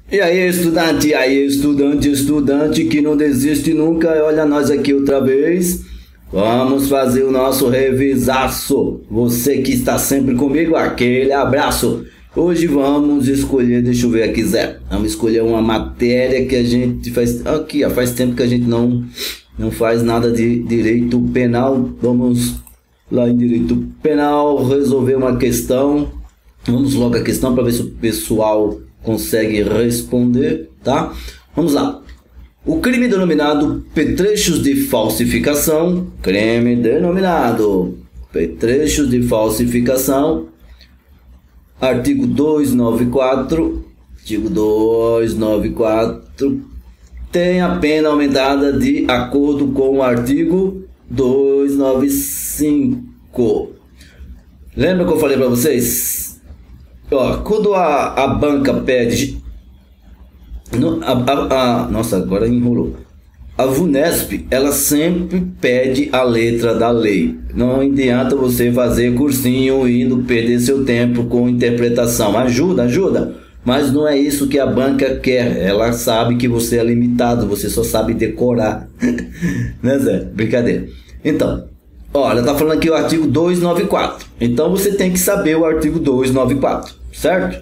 E aí, estudante que não desiste nunca, olha nós aqui outra vez. Vamos fazer o nosso revisaço. Você que está sempre comigo, aquele abraço. Hoje vamos escolher, deixa eu ver aqui, Zé. Vamos escolher uma matéria que a gente faz... Aqui, ó, faz tempo que a gente não faz nada de direito penal. Vamos lá em direito penal resolver uma questão. Vamos logo a questão para ver se o pessoal consegue responder, tá? Vamos lá. O crime denominado petrechos de falsificação, crime denominado petrechos de falsificação, artigo 294, tem a pena aumentada de acordo com o artigo 295. Lembra que eu falei para vocês? Ó, quando a banca pede... Nossa, agora enrolou. A VUNESP, ela sempre pede a letra da lei. Não adianta você fazer cursinho e indo perder seu tempo com interpretação. Ajuda, mas não é isso que a banca quer. Ela sabe que você é limitado, você só sabe decorar. Né, Zé? Brincadeira. Então, ó, ela tá falando aqui o artigo 294. Então você tem que saber o artigo 294, certo?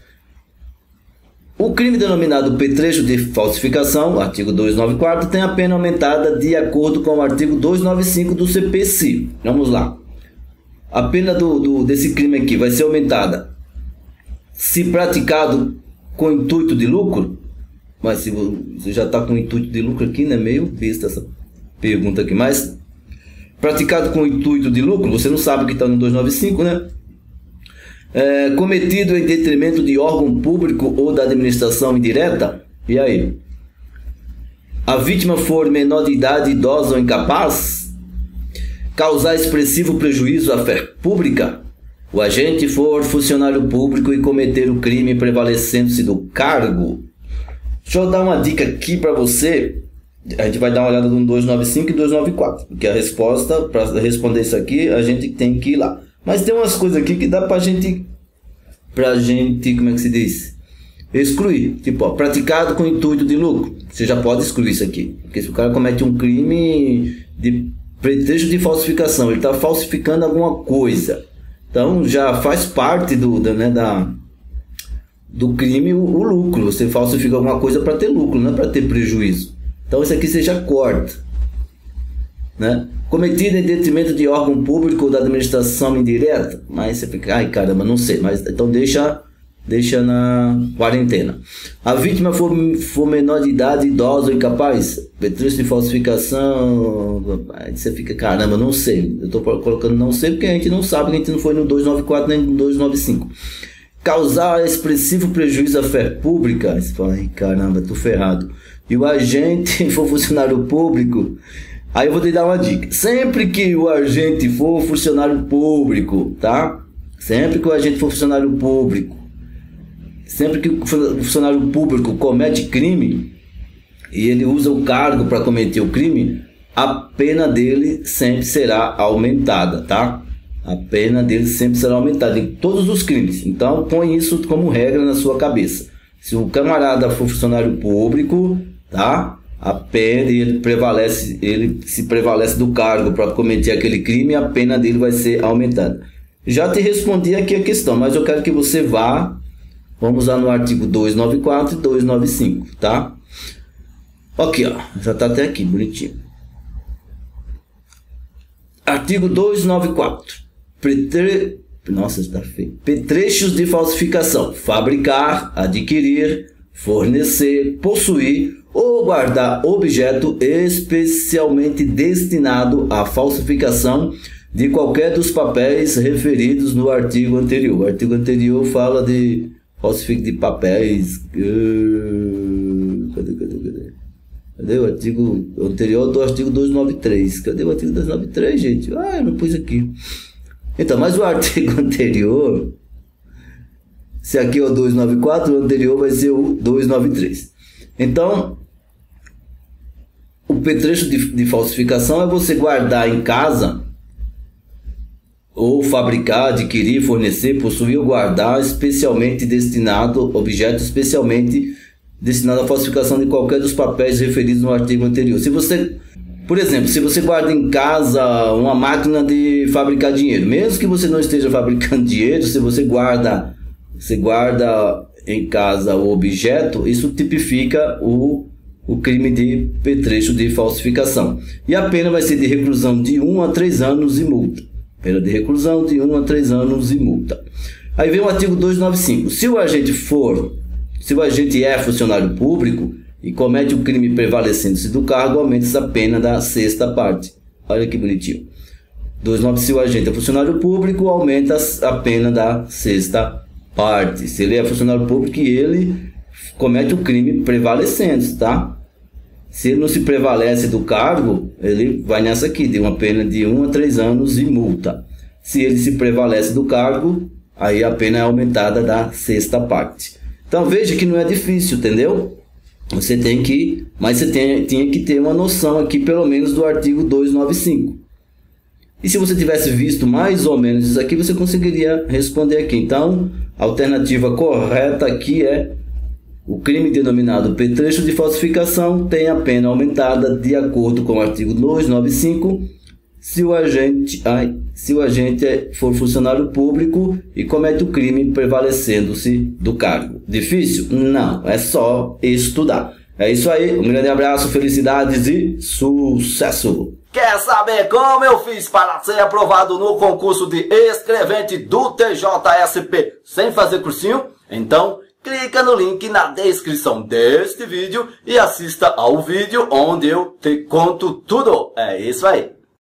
O crime denominado petrecho de falsificação, artigo 294, tem a pena aumentada de acordo com o artigo 295 do CPC. Vamos lá. A pena desse crime aqui vai ser aumentada se praticado com intuito de lucro. Mas se você já está com intuito de lucro aqui, né? Meio besta essa pergunta aqui. Mas praticado com intuito de lucro, você não sabe o que está no 295, né? Cometido em detrimento de órgão público ou da administração indireta. E aí? A vítima for menor de idade, idosa ou incapaz, causar expressivo prejuízo à fé pública, o agente for funcionário público e cometer o crime prevalecendo-se do cargo. Deixa eu dar uma dica aqui para você. A gente vai dar uma olhada no 295 e 294, porque a resposta, para responder isso aqui, a gente tem que ir lá. Mas tem umas coisas aqui que dá pra gente, como é que se diz? Excluir. Tipo, ó, praticado com intuito de lucro. Você já pode excluir isso aqui. Porque se o cara comete um crime de pretexto de falsificação, ele está falsificando alguma coisa. Então já faz parte do crime o lucro. Você falsifica alguma coisa para ter lucro, não é para ter prejuízo. Então isso aqui você já corta, né? Cometido em detrimento de órgão público ou da administração indireta. Mas você fica, ai caramba, não sei. Mas então deixa na quarentena. A vítima for menor de idade, idosa ou incapaz, petrecho de falsificação. Aí você fica, caramba, não sei. Eu estou colocando não sei porque a gente não sabe, a gente não foi no 294 nem no 295. Causar expressivo prejuízo à fé pública. Aí você fala, ai caramba, tô ferrado. E o agente for funcionário público. Aí eu vou te dar uma dica. Sempre que o agente for funcionário público, tá? Sempre que o agente for funcionário público, sempre que o funcionário público comete crime e ele usa o cargo para cometer o crime, a pena dele sempre será aumentada, tá? A pena dele sempre será aumentada em todos os crimes. Então põe isso como regra na sua cabeça. Se o camarada for funcionário público, tá? A pena, ele se prevalece do cargo para cometer aquele crime, a pena dele vai ser aumentada. Já te respondi aqui a questão, mas eu quero que você vá. Vamos lá no artigo 294 e 295, tá? Aqui, ó, já tá até aqui, bonitinho. Artigo 294. Nossa, está feio. Petrechos de falsificação: fabricar, adquirir, fornecer, possuir ou guardar objeto especialmente destinado à falsificação de qualquer dos papéis referidos no artigo anterior. O artigo anterior fala de falsificação de papéis. Cadê o artigo anterior do artigo 293? Cadê o artigo 293, gente? Eu não pus aqui. Então, mas o artigo anterior, se aqui é o 294, o anterior vai ser o 293. Então, o petrecho de falsificação é você guardar em casa, ou fabricar, adquirir, fornecer, possuir ou guardar especialmente destinado, objeto especialmente destinado à falsificação de qualquer dos papéis referidos no artigo anterior. Se você, por exemplo, se você guarda em casa uma máquina de fabricar dinheiro, mesmo que você não esteja fabricando dinheiro, se você guarda em casa o objeto, isso tipifica o crime de pertrecho de falsificação. E a pena vai ser de reclusão de 1 a 3 anos e multa. Pena de reclusão de 1 a 3 anos e multa. Aí vem o artigo 295. Se o agente é funcionário público e comete o crime prevalecendo-se do cargo, aumenta-se a pena da sexta parte. Olha que bonitinho. 295. Se o agente é funcionário público, aumenta a pena da sexta parte. Se ele é funcionário público e ele comete o crime prevalecendo, tá? Se ele não se prevalece do cargo, ele vai nessa aqui, de uma pena de 1 a 3 anos e multa. Se ele se prevalece do cargo, aí a pena é aumentada da sexta parte. Então veja que não é difícil, entendeu? Você tem que, mas você tinha que ter uma noção aqui, pelo menos do artigo 295. E se você tivesse visto mais ou menos isso aqui, você conseguiria responder aqui. Então, a alternativa correta aqui é: o crime denominado pertrecho de falsificação tem a pena aumentada de acordo com o artigo 295 se o agente for funcionário público e comete o crime prevalecendo-se do cargo. Difícil? Não, é só estudar. É isso aí, um grande abraço, felicidades e sucesso! Quer saber como eu fiz para ser aprovado no concurso de escrevente do TJSP sem fazer cursinho? Então, clica no link na descrição deste vídeo e assista ao vídeo onde eu te conto tudo. É isso aí.